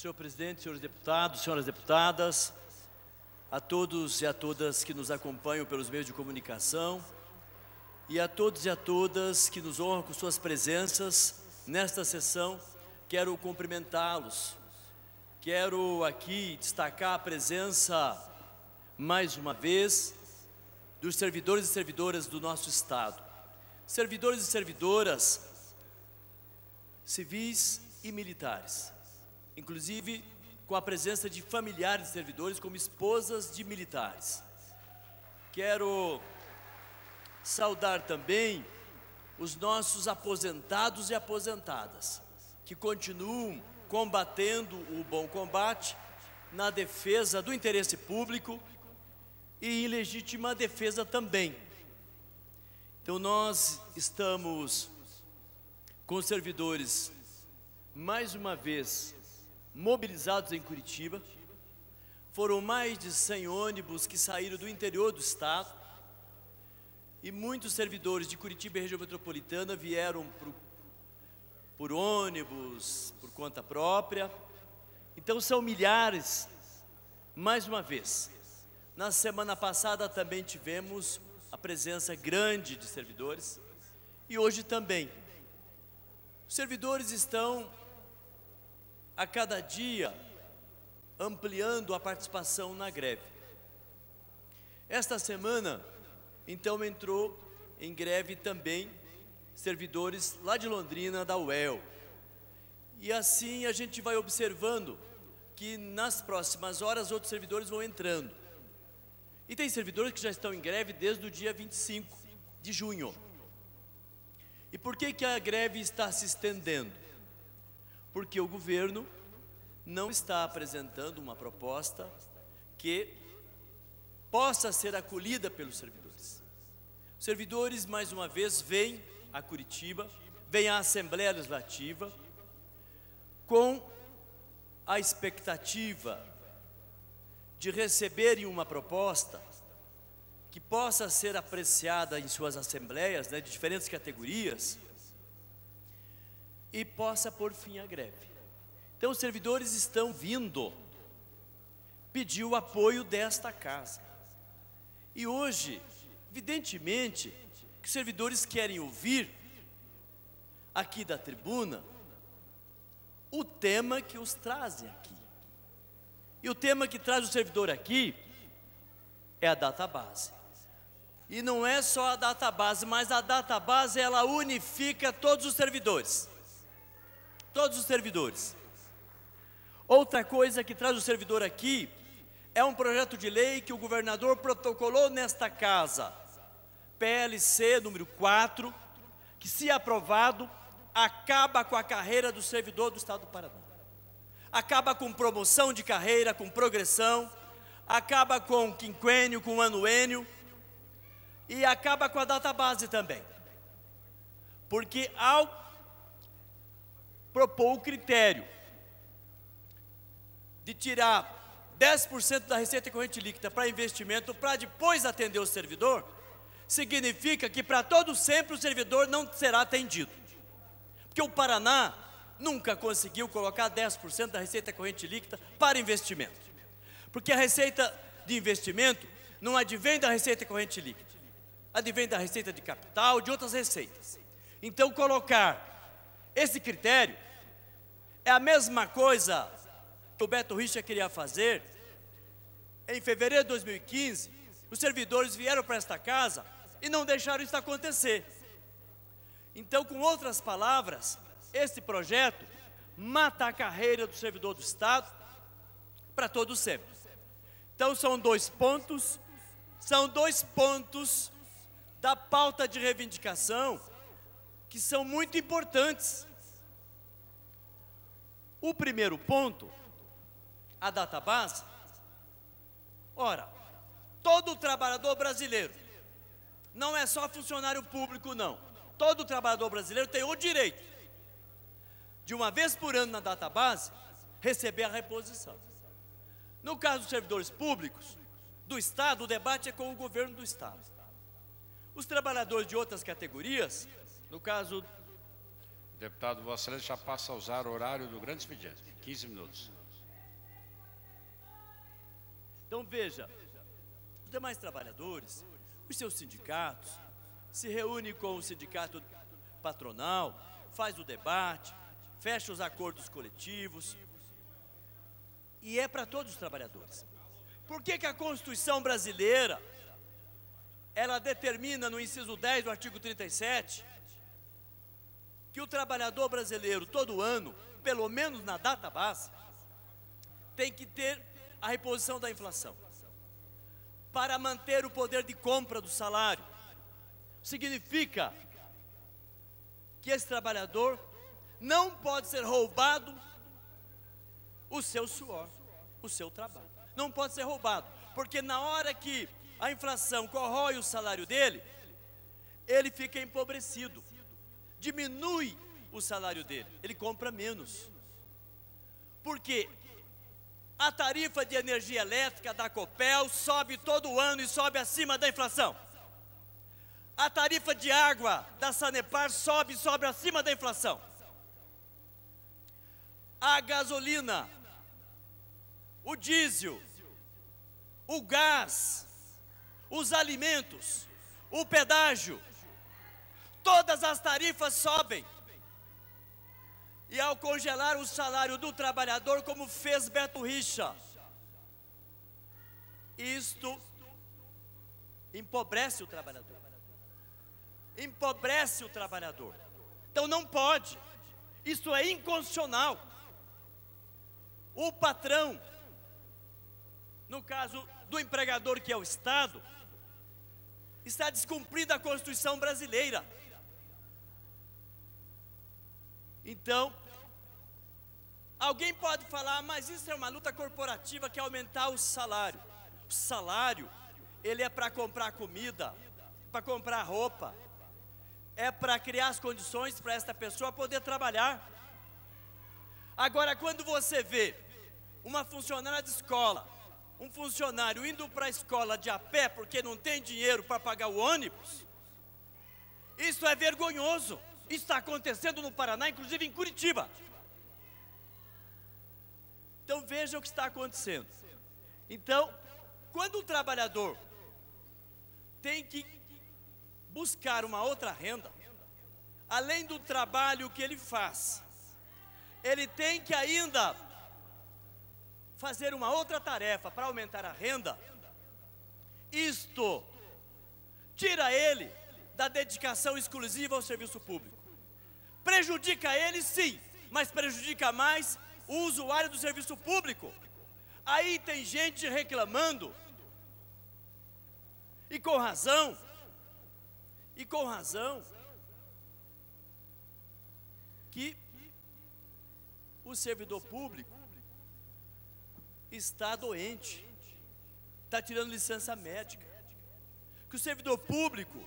Senhor presidente, senhores deputados, senhoras deputadas, a todos e a todas que nos acompanham pelos meios de comunicação e a todos e a todas que nos honram com suas presenças nesta sessão, quero cumprimentá-los. Quero aqui destacar a presença, mais uma vez, dos servidores e servidoras do nosso Estado. Servidores e servidoras civis e militares, inclusive com a presença de familiares de servidores como esposas de militares. Quero saudar também os nossos aposentados e aposentadas, que continuam combatendo o bom combate na defesa do interesse público e em legítima defesa também. Então nós estamos com os servidores, mais uma vez, mobilizados em Curitiba. Foram mais de 100 ônibus que saíram do interior do estado e muitos servidores de Curitiba e região metropolitana vieram por ônibus, por conta própria. Então são milhares, mais uma vez. Na semana passada também tivemos a presença grande de servidores e hoje também. Os servidores estão a cada dia ampliando a participação na greve. Esta semana, então, entrou em greve também servidores lá de Londrina, da UEL. E assim a gente vai observando que nas próximas horas outros servidores vão entrando. E tem servidores que já estão em greve desde o dia 25 de junho. E por que a greve está se estendendo? Porque o governo não está apresentando uma proposta que possa ser acolhida pelos servidores. Os servidores, mais uma vez, vêm a Curitiba, vêm à Assembleia Legislativa com a expectativa de receberem uma proposta que possa ser apreciada em suas assembleias, de diferentes categorias, e possa pôr fim à greve. Então os servidores estão vindo pedir o apoio desta casa. E hoje, evidentemente, que os servidores querem ouvir aqui da tribuna o tema que os trazem aqui. E o tema que traz o servidor aqui é a database. E não é só a database, mas a database ela unifica todos os servidores. Todos os servidores. Outra coisa que traz o servidor aqui é um projeto de lei que o governador protocolou nesta casa, PLC número 4, que, se aprovado, acaba com a carreira do servidor do Estado do Paraná. Acaba com promoção de carreira, com progressão, acaba com quinquênio, com anuênio e acaba com a database também. Porque ao propor o critério de tirar 10% da receita corrente líquida para investimento, para depois atender o servidor, significa que para todo sempre o servidor não será atendido. Porque o Paraná nunca conseguiu colocar 10% da receita corrente líquida para investimento. Porque a receita de investimento não advém da receita corrente líquida, advém da receita de capital, de outras receitas. Então colocar esse critério é a mesma coisa que o Beto Richa queria fazer. Em fevereiro de 2015, os servidores vieram para esta casa e não deixaram isso acontecer. Então, com outras palavras, esse projeto mata a carreira do servidor do Estado para todo sempre. Então, são dois pontos da pauta de reivindicação que são muito importantes. O primeiro ponto, a database. Ora, todo trabalhador brasileiro, não é só funcionário público não, todo trabalhador brasileiro tem o direito de, uma vez por ano na database, receber a reposição. No caso dos servidores públicos do Estado, o debate é com o governo do Estado. Os trabalhadores de outras categorias, no caso... Deputado, Vossa Excelência já passa a usar o horário do grande expediente, 15 minutos. Então veja, os demais trabalhadores, os seus sindicatos, se reúne com o sindicato patronal, faz o debate, fecha os acordos coletivos, e é para todos os trabalhadores. Por que que a Constituição brasileira, ela determina no inciso 10 do artigo 37, que o trabalhador brasileiro, todo ano, pelo menos na data base, tem que ter a reposição da inflação, para manter o poder de compra do salário? Significa que esse trabalhador não pode ser roubado o seu suor, o seu trabalho. Não pode ser roubado, porque na hora que a inflação corrói o salário dele, ele fica empobrecido, diminui o salário dele, ele compra menos. Porque a tarifa de energia elétrica da Copel sobe todo ano e sobe acima da inflação. A tarifa de água da Sanepar sobe acima da inflação. A gasolina, o diesel, o gás, os alimentos, o pedágio, todas as tarifas sobem. E ao congelar o salário do trabalhador, como fez Beto Richa, isto empobrece o trabalhador. Empobrece o trabalhador. Então não pode. Isso é inconstitucional. O patrão, no caso do empregador, que é o Estado, está descumprindo a Constituição brasileira. Então, alguém pode falar, mas isso é uma luta corporativa, que é aumentar o salário. O salário, ele é para comprar comida, para comprar roupa, é para criar as condições para esta pessoa poder trabalhar. Agora, quando você vê uma funcionária de escola, um funcionário indo para a escola de a pé porque não tem dinheiro para pagar o ônibus, isso é vergonhoso. Isso está acontecendo no Paraná, inclusive em Curitiba. Então veja o que está acontecendo. Então, quando o trabalhador tem que buscar uma outra renda, além do trabalho que ele faz, ele tem que ainda fazer uma outra tarefa para aumentar a renda. Isto tira ele da dedicação exclusiva ao serviço público. Prejudica ele, sim, mas prejudica mais o usuário do serviço público. Aí tem gente reclamando, e com razão, que o servidor público está doente, está tirando licença médica, que o servidor público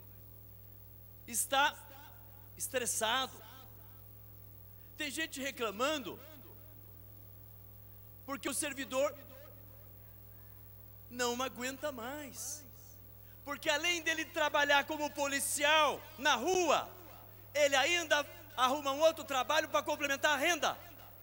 está estressado. Tem gente reclamando porque o servidor não aguenta mais, porque além dele trabalhar como policial na rua, ele ainda arruma um outro trabalho para complementar a renda.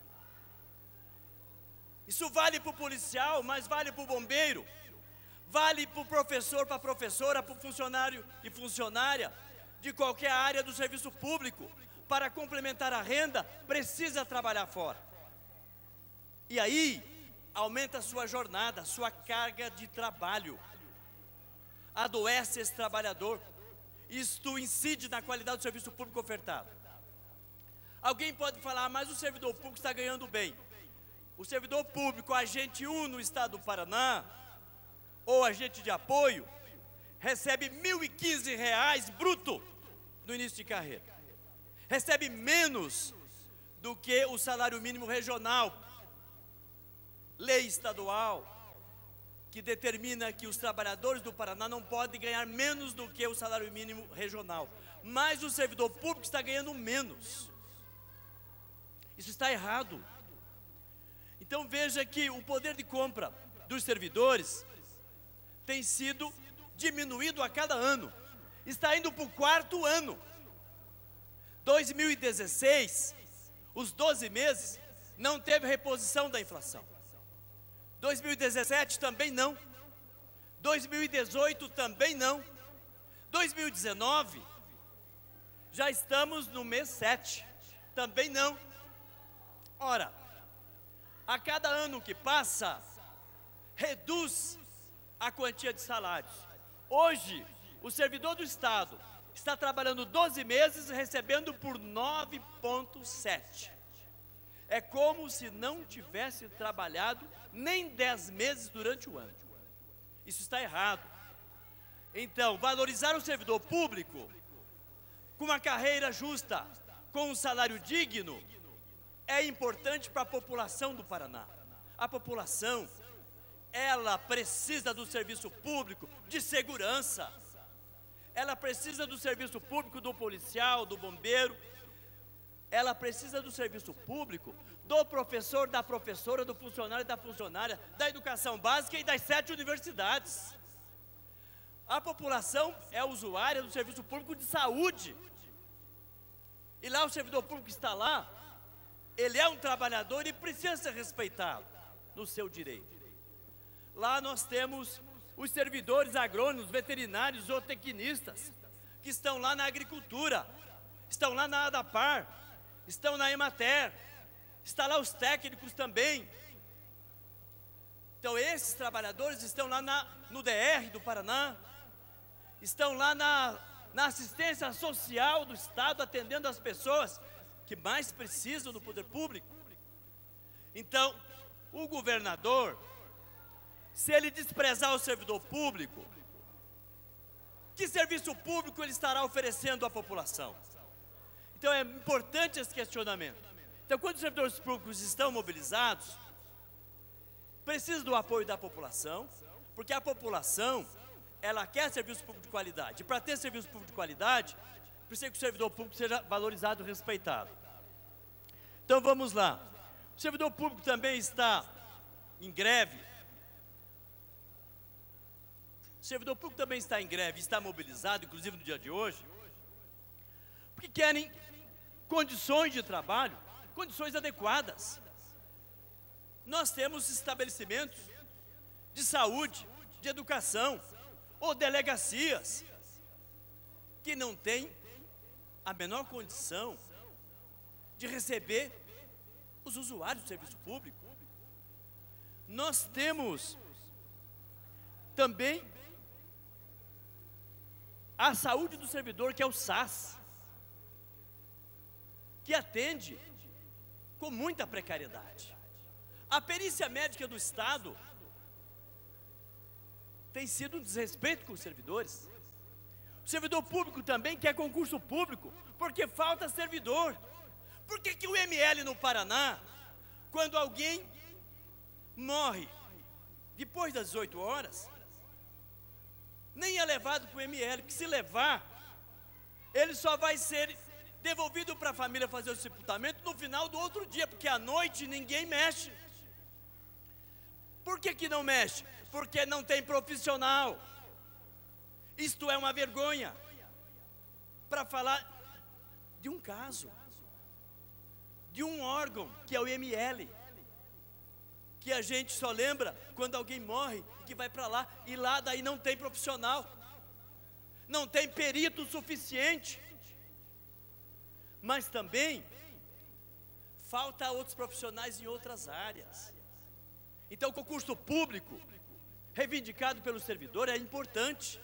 Isso vale para o policial, mas vale para o bombeiro, vale para o professor, para a professora, para o funcionário e funcionária de qualquer área do serviço público. Para complementar a renda, precisa trabalhar fora. E aí, aumenta a sua jornada, a sua carga de trabalho. Adoece esse trabalhador. Isto incide na qualidade do serviço público ofertado. Alguém pode falar, mas o servidor público está ganhando bem. O servidor público, agente 1 no estado do Paraná, ou agente de apoio, recebe R$ 1.015 bruto no início de carreira. Recebe menos do que o salário mínimo regional, lei estadual, que determina que os trabalhadores do Paraná não podem ganhar menos do que o salário mínimo regional. Mas o servidor público está ganhando menos. Isso está errado. Então veja que o poder de compra dos servidores tem sido diminuído a cada ano. Está indo para o 4º ano. 2016, os 12 meses, não teve reposição da inflação. 2017 também não. 2018 também não. 2019, já estamos no mês 7, também não. Ora, a cada ano que passa, reduz a quantia de salários. Hoje, o servidor do Estado está trabalhando 12 meses e recebendo por 9,7. É como se não tivesse trabalhado nem 10 meses durante o ano. Isso está errado. Então, valorizar o servidor público com uma carreira justa, com um salário digno, é importante para a população do Paraná. A população, ela precisa do serviço público de segurança. Ela precisa do serviço público do policial, do bombeiro. Ela precisa do serviço público do professor, da professora, do funcionário e da funcionária, da educação básica e das 7 universidades. A população é usuária do serviço público de saúde. E lá o servidor público está lá, ele é um trabalhador e precisa ser respeitado no seu direito. Lá nós temos os servidores agrônomos, veterinários, zootecnistas, que estão lá na agricultura, estão lá na ADAPAR, estão na Emater, estão lá os técnicos também. Então esses trabalhadores estão lá no DR do Paraná, estão lá na assistência social do Estado, atendendo as pessoas que mais precisam do poder público. Então, o governador, se ele desprezar o servidor público, que serviço público ele estará oferecendo à população? Então é importante esse questionamento. Então, quando os servidores públicos estão mobilizados, precisa do apoio da população, porque a população, ela quer serviço público de qualidade. E para ter serviço público de qualidade, precisa que o servidor público seja valorizado e respeitado. Então vamos lá. O servidor público também está em greve. O servidor público também está em greve, está mobilizado, inclusive no dia de hoje, porque querem condições de trabalho, condições adequadas. Nós temos estabelecimentos de saúde, de educação, ou delegacias, que não têm a menor condição de receber os usuários do serviço público. Nós temos também a saúde do servidor, que é o SAS, que atende com muita precariedade. A perícia médica do Estado tem sido um desrespeito com os servidores. O servidor público também quer concurso público, porque falta servidor. Por que o ML no Paraná, quando alguém morre depois das 18 horas, nem é levado para o ML, que se levar, ele só vai ser devolvido para a família fazer o sepultamento no final do outro dia, porque à noite ninguém mexe. Por que não mexe? Porque não tem profissional. Isto é uma vergonha. Para falar de um caso, de um órgão, que é o ML, que a gente só lembra quando alguém morre e que vai para lá, e lá daí não tem profissional, não tem perito suficiente, mas também falta outros profissionais em outras áreas. Então o concurso público, reivindicado pelo servidor, é importante.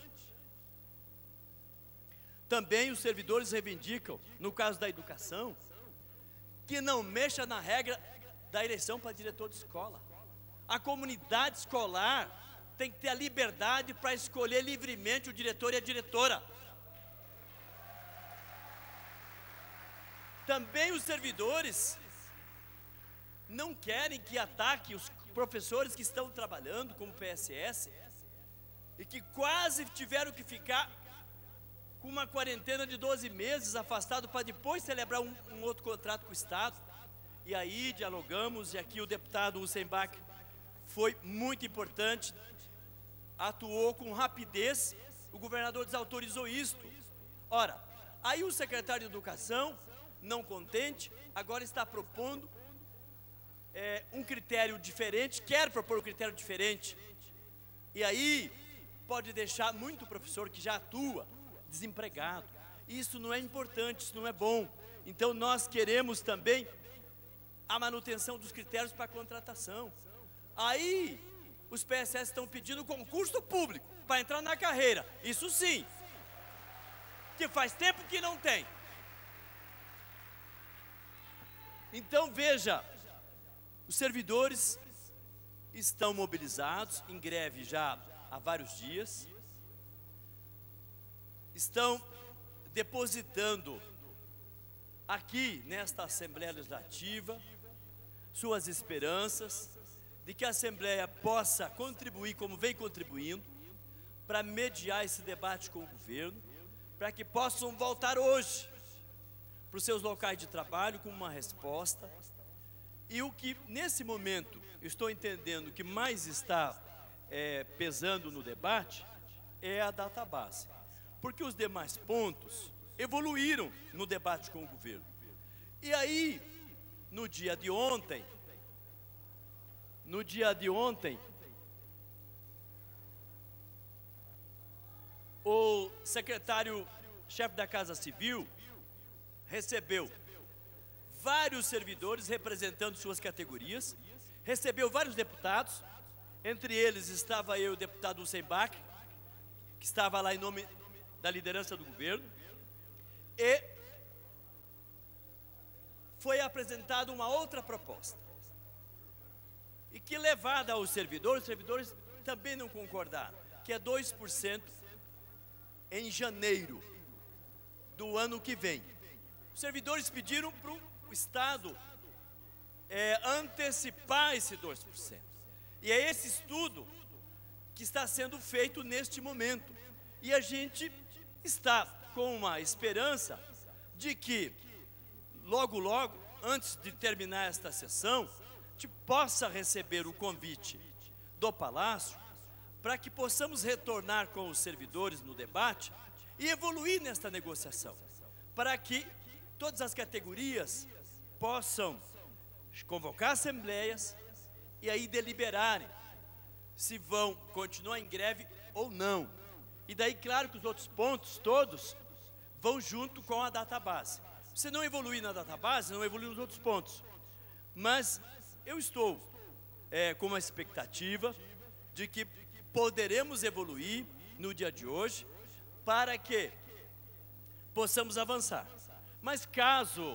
Também os servidores reivindicam, no caso da educação, que não mexa na regra da eleição para diretor de escola. A comunidade escolar tem que ter a liberdade para escolher livremente o diretor e a diretora. Também os servidores não querem que ataque os professores que estão trabalhando como PSS e que quase tiveram que ficar com uma quarentena de 12 meses afastado para depois celebrar um outro contrato com o Estado. E aí dialogamos, e aqui o deputado Hussenbach foi muito importante, atuou com rapidez, o governador desautorizou isto. Ora, aí o secretário de Educação, não contente, agora está propondo um critério diferente, quer propor um critério diferente, e aí pode deixar muito professor que já atua desempregado. Isso não é importante, isso não é bom. Então nós queremos também a manutenção dos critérios para a contratação. Aí os PSS estão pedindo concurso público para entrar na carreira, isso sim, que faz tempo que não tem. Então veja, os servidores estão mobilizados, em greve já há vários dias, estão depositando aqui nesta Assembleia Legislativa suas esperanças de que a Assembleia possa contribuir como vem contribuindo para mediar esse debate com o governo, para que possam voltar hoje para os seus locais de trabalho com uma resposta. E o que nesse momento eu estou entendendo que mais está pesando no debate é a database, porque os demais pontos evoluíram no debate com o governo. E aí, no dia de ontem, o secretário-chefe da Casa Civil recebeu vários servidores representando suas categorias, recebeu vários deputados, entre eles estava eu, o deputado Hussein-Bach, que estava lá em nome da liderança do governo, e foi apresentada uma outra proposta, e que levada aos servidores, os servidores também não concordaram, que é 2% em janeiro do ano que vem. Os servidores pediram para o Estado antecipar esse 2%. E é esse estudo que está sendo feito neste momento. E a gente está com uma esperança de que, logo, logo, antes de terminar esta sessão, a gente possa receber o convite do Palácio para que possamos retornar com os servidores no debate e evoluir nesta negociação, para que todas as categorias possam convocar assembleias e aí deliberarem se vão continuar em greve ou não. E daí, claro que os outros pontos todos vão junto com a database. Se não evoluir na database, não evoluir nos outros pontos. Mas eu estou com uma expectativa de que poderemos evoluir no dia de hoje para que possamos avançar. Mas caso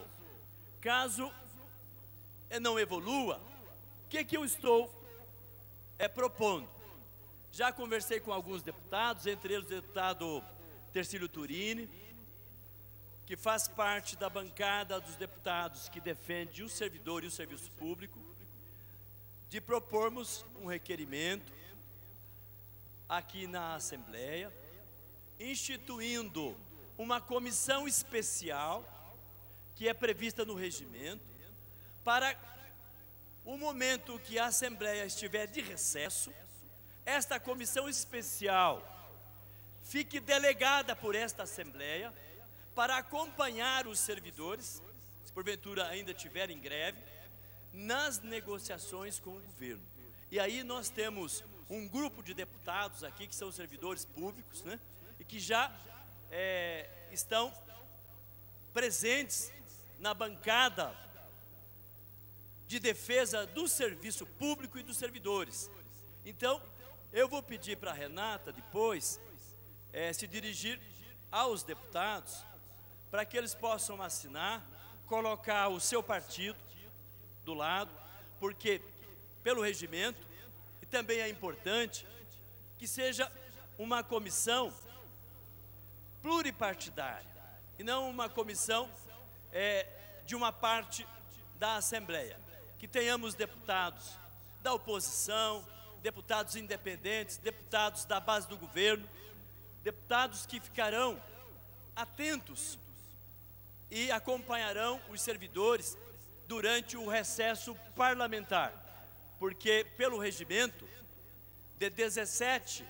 não evolua, o que eu estou propondo? Já conversei com alguns deputados, entre eles o deputado Tercílio Turini, que faz parte da bancada dos deputados que defende o servidor e o serviço público, de propormos um requerimento aqui na Assembleia, instituindo uma comissão especial, que é prevista no regimento, para o momento que a Assembleia estiver de recesso, esta comissão especial fique delegada por esta Assembleia para acompanhar os servidores, se porventura ainda estiverem em greve, nas negociações com o governo. E aí nós temos um grupo de deputados aqui, que são servidores públicos, né, e que já estão presentes na bancada de defesa do serviço público e dos servidores. Então, eu vou pedir para a Renata, depois, se dirigir aos deputados, para que eles possam assinar, colocar o seu partido do lado, porque, pelo regimento, e também é importante, que seja uma comissão pluripartidária, e não uma comissão de uma parte da Assembleia. Que tenhamos deputados da oposição, deputados independentes, deputados da base do governo, deputados que ficarão atentos e acompanharão os servidores durante o recesso parlamentar, porque pelo regimento, de 17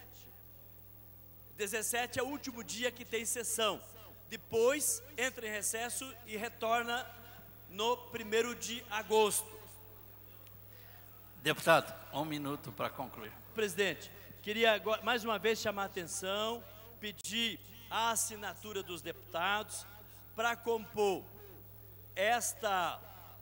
é o último dia que tem sessão, depois entra em recesso e retorna no 1º de agosto. Deputado, 1 minuto para concluir. Presidente, queria agora, mais uma vez chamar a atenção, pedir a assinatura dos deputados para compor esta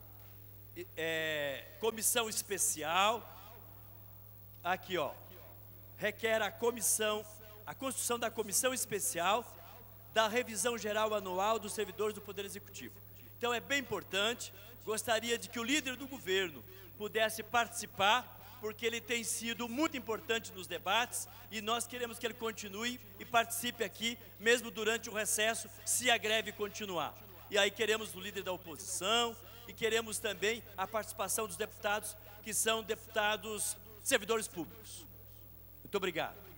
comissão especial. Aqui, ó, requer a constituição da comissão especial da revisão geral anual dos servidores do Poder Executivo. Então é bem importante, gostaria de que o líder do governo pudesse participar, porque ele tem sido muito importante nos debates e nós queremos que ele continue e participe aqui, mesmo durante o recesso, se a greve continuar. E aí queremos o líder da oposição e queremos também a participação dos deputados que são deputados servidores públicos. Muito obrigado.